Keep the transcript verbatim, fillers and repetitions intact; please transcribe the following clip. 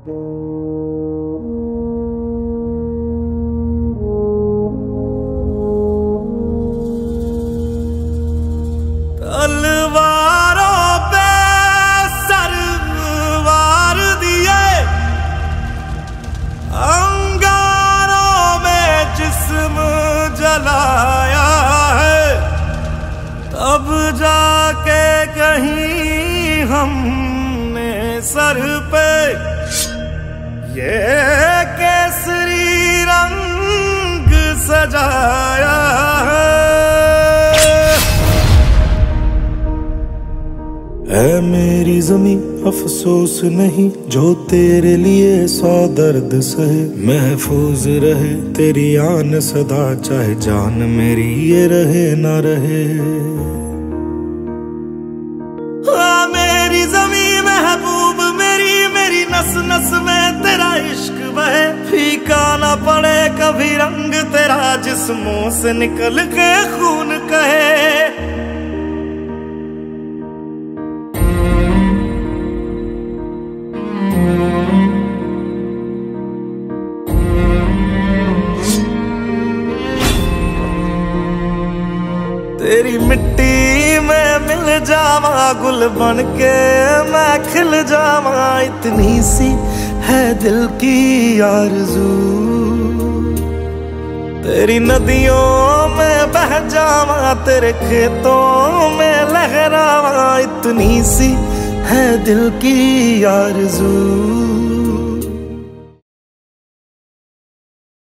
तलवारों पे सरवार दिए, अंगारों में जिस्म जलाया है, तब जाके कहीं हमने सर पे ये केसरी रंग सजाया है। ऐ मेरी ज़मीं अफसोस नहीं जो तेरे लिए सौ दर्द सहे, महफूज रहे तेरी आन सदा चाहे जान मेरी ये रहे ना रहे। हाँ मेरी ज़मीं महबूब मेरी, मेरी नस नस में तेरा इश्क बहे, फीका ना पड़े कभी रंग तेरा जिस्मों से निकल के खून कहे। तेरी मिट्टी में मिल जावा गुल बन के मैं खिल जावा, इतनी सी है दिल की आरज़ू। तेरी नदियों में बह जावा तेरे खेतों में लहरावा, इतनी सी है दिल की आरज़ू।